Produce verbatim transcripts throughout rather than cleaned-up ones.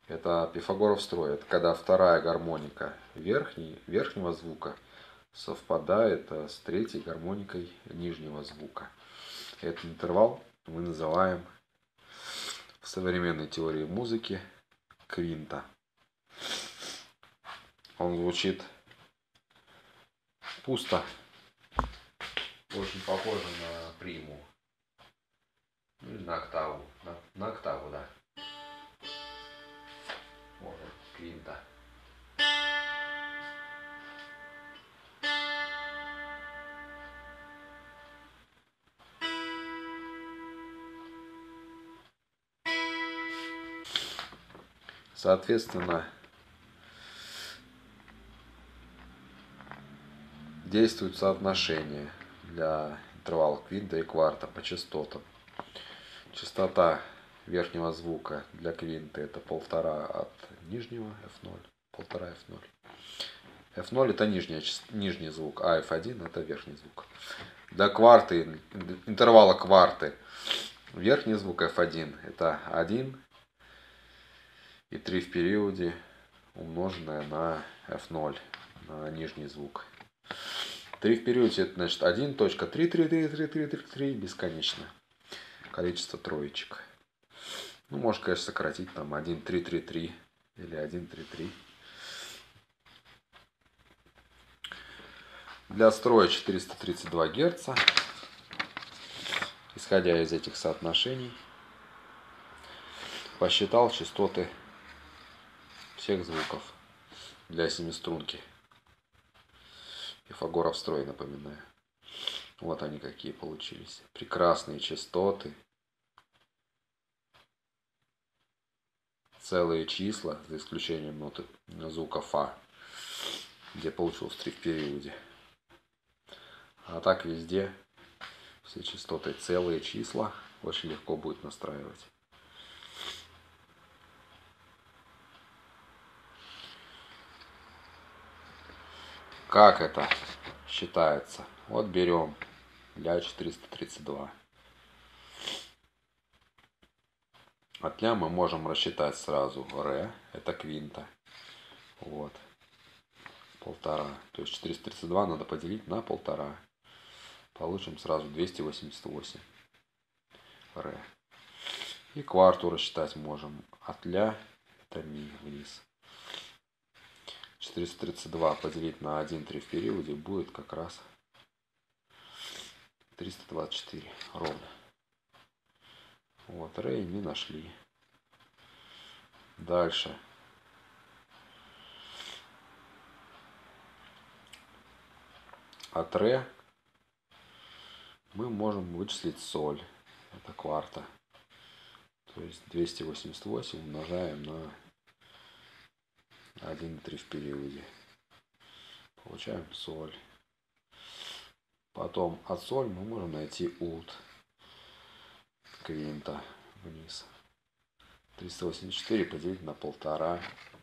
Это Пифагоров строй. Это когда вторая гармоника верхней, верхнего звука совпадает с третьей гармоникой нижнего звука. Этот интервал мы называем в современной теории музыки квинта. Он звучит пусто, очень похоже на приму, ну или на октаву, на, на октаву, да. Вот квинта. Соответственно, действует соотношение для интервала квинта и кварта по частотам. Частота верхнего звука для квинта это полтора от нижнего эф ноль, полтора эф ноль. эф ноль это нижняя, нижний звук, а эф один это верхний звук. Для кварты, интервала кварты, верхний звук эф один это один и три в периоде, умноженное на эф ноль, на нижний звук. три в периоде это значит один точка три три три три три три три бесконечно. Количество троечек. Ну, можно, конечно, сократить там один три три три или один три три. Для строя четыреста тридцать два герца. Исходя из этих соотношений, посчитал частоты всех звуков для семиструнки. Пифагоров строй, напоминаю. Вот они какие получились. Прекрасные частоты. Целые числа, за исключением ноты звука фа, где получилось три в периоде. А так везде все частоты целые числа. Очень легко будет настраивать. Как это считается? Вот берем ля четыреста тридцать два. От ля мы можем рассчитать сразу ре, это квинта. Вот. Полтора. То есть четыреста тридцать два надо поделить на полтора. Получим сразу двести восемьдесят восемь ре. И кварту рассчитать можем. От ля это ми вниз. четыреста тридцать два поделить на один три в периоде будет как раз триста двадцать четыре ровно. Вот, ре и ми нашли. Дальше. От ре мы можем вычислить соль. Это кварта. То есть двести восемьдесят восемь умножаем на один три в периоде. Получаем соль. Потом от соль мы можем найти ут квинта вниз. триста восемьдесят четыре поделить на полтора.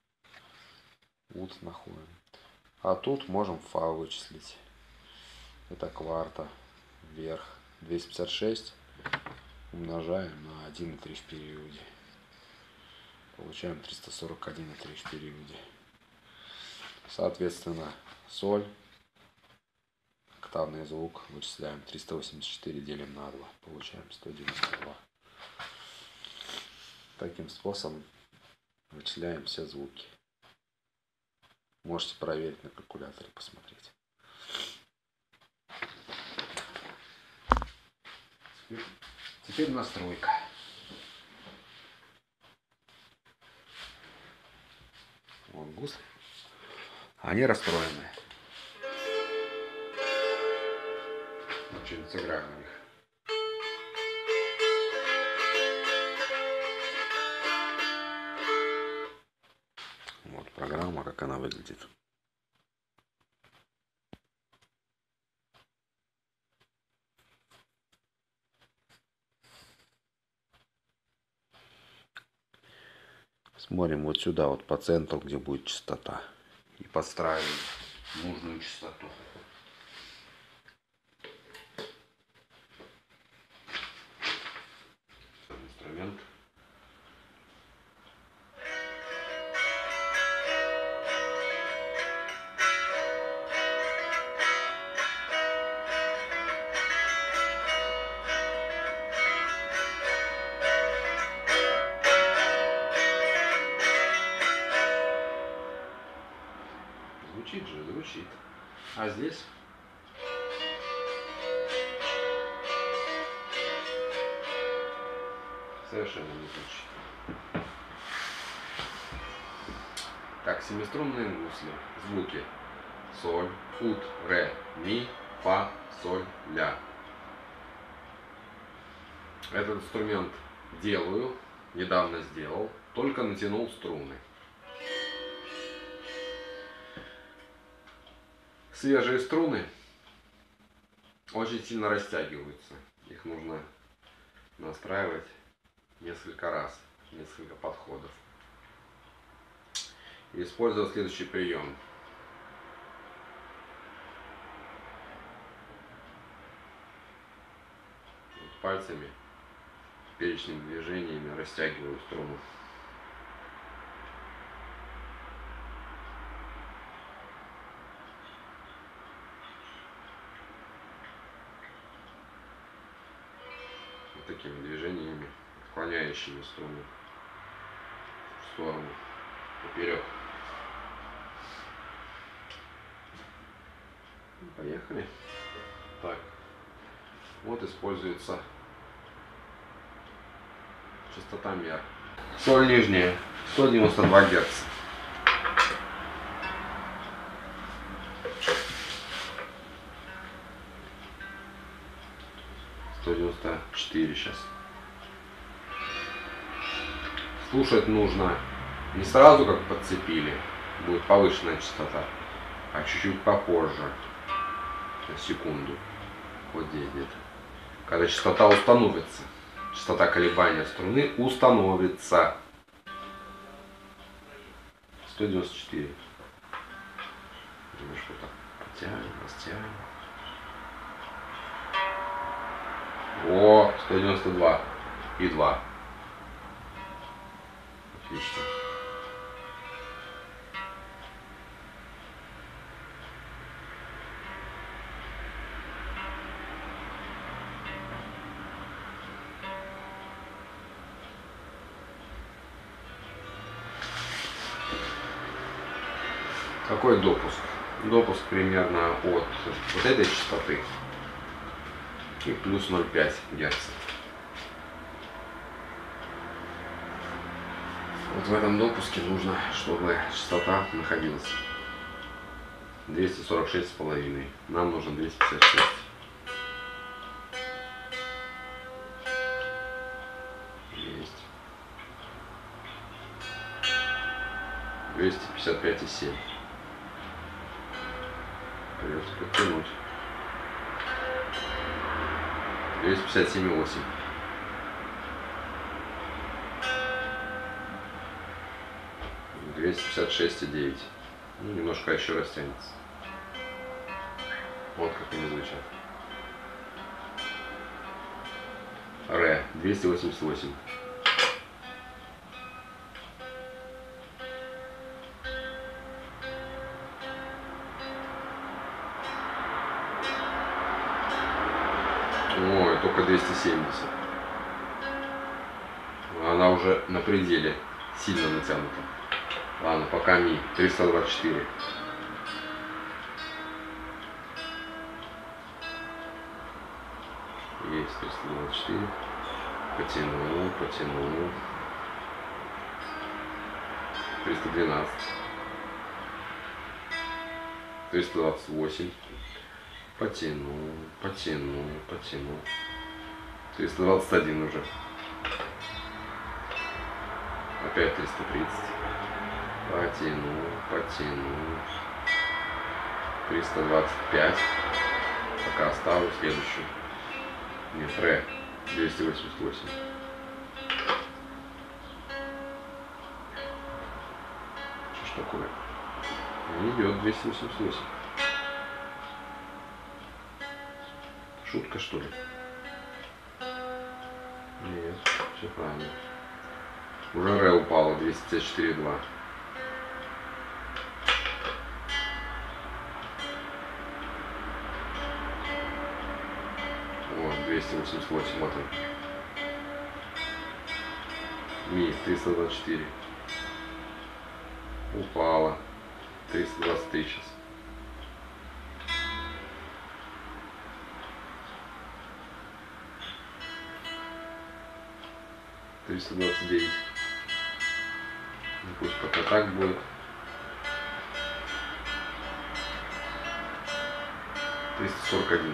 Ут находим. А тут можем фа вычислить. Это кварта вверх. двести пятьдесят шесть умножаем на один и три в периоде. Получаем триста сорок один и три в периоде. Соответственно, соль, октавный звук вычисляем. триста восемьдесят четыре делим на два. Получаем сто девяносто два. Таким способом вычисляем все звуки. Можете проверить на калькуляторе, посмотреть. Теперь настройка. Вон гусли. Они расстроены. Что-нибудь сыграем на них. Вот программа, как она выглядит. Смотрим вот сюда, вот по центру, где будет частота. И подстраиваем нужную частоту. Инструмент. Звучит же, звучит. А здесь? Совершенно не звучит. Так, семиструнные гусли. Звуки. Соль, ut, ре, ми, фа, соль, ля. Этот инструмент делаю, недавно сделал, только натянул струны. Свежие струны очень сильно растягиваются. Их нужно настраивать несколько раз, несколько подходов. И использовать следующий прием. Вот пальцами, перечными движениями растягиваю струну. Вот такими движениями, отклоняющими струну в сторону, поперек. Поехали. Так, вот используется частотомер. Соль нижняя, сто девяносто два герца. сто девяносто четыре сейчас. Слушать нужно не сразу, как подцепили, будет повышенная частота, а чуть-чуть попозже, на секунду, вот здесь где-то. Когда частота установится, частота колебания струны установится. сто девяносто четыре. Немножко так потянем, растянем. О, сто девяносто два и два. Отлично. Какой допуск? Допуск примерно от вот этой частоты и плюс ноль целых пять герца. Вот в этом допуске нужно, чтобы частота находилась двести сорок шесть с половиной. Нам нужно двести пятьдесят шесть. Есть. двести пятьдесят пять и семь. Придется подтянуть. двести пятьдесят семь и восемь. двести пятьдесят шесть и девять. Ну, немножко еще растянется. Вот как они звучат. Ре двести восемьдесят восемь. Ой, только двести семьдесят. Она уже на пределе, сильно натянута. Ладно, пока ми. триста двадцать четыре. Есть триста двадцать четыре. Потянул, потянул. триста двенадцать. триста двадцать восемь. Потянул, потянул, потянул. триста двадцать один уже. Опять триста тридцать. Потянул, потянул. триста двадцать пять. Пока оставлю следующую. Нет, ре. двести восемьдесят восемь. Что ж такое? Не идет двести восемьдесят восемь. Шутка, что ли? Нет, все правильно. Уже ре упало, двести пятьдесят четыре и два. Вот, двести восемьдесят восемь, вот он. Ми, триста двадцать четыре. Упало. триста двадцать три сейчас. триста двадцать девять. Ну, пусть пока так будет. триста сорок один.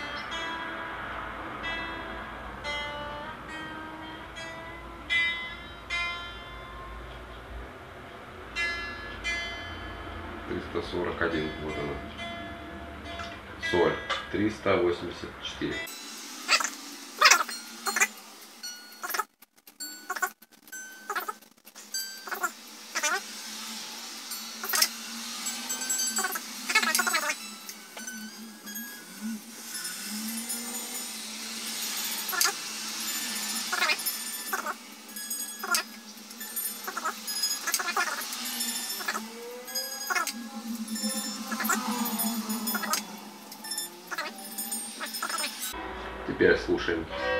триста сорок один, вот она. Соль триста восемьдесят четыре. Теперь слушаем.